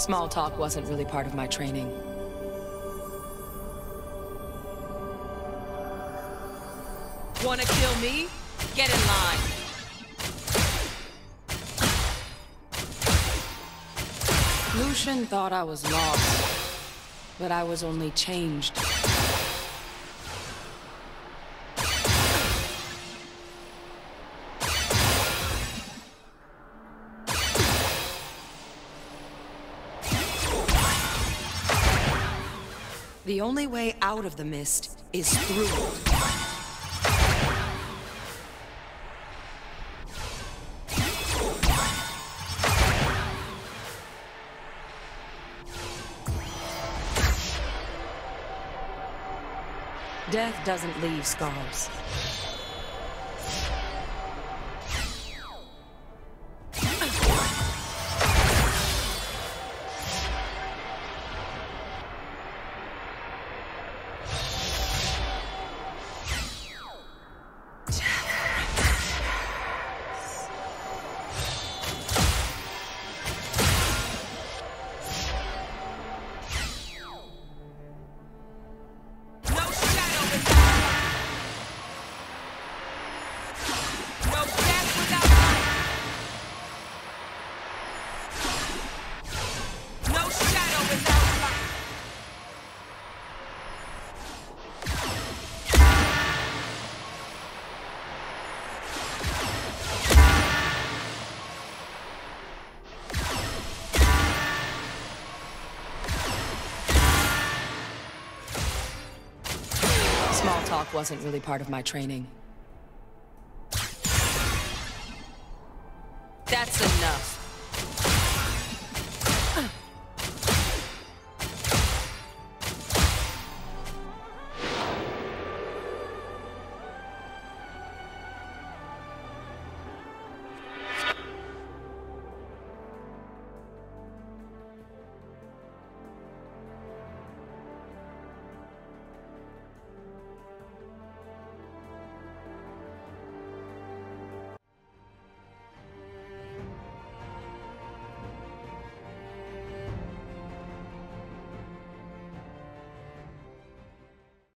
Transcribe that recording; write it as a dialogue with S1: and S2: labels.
S1: Small talk wasn't really part of my training.
S2: Wanna kill me? Get in line.
S1: Lucian thought I was lost, but I was only changed.
S2: The only way out of the mist is through it.
S1: Death doesn't leave scars. Small talk wasn't really part of my training.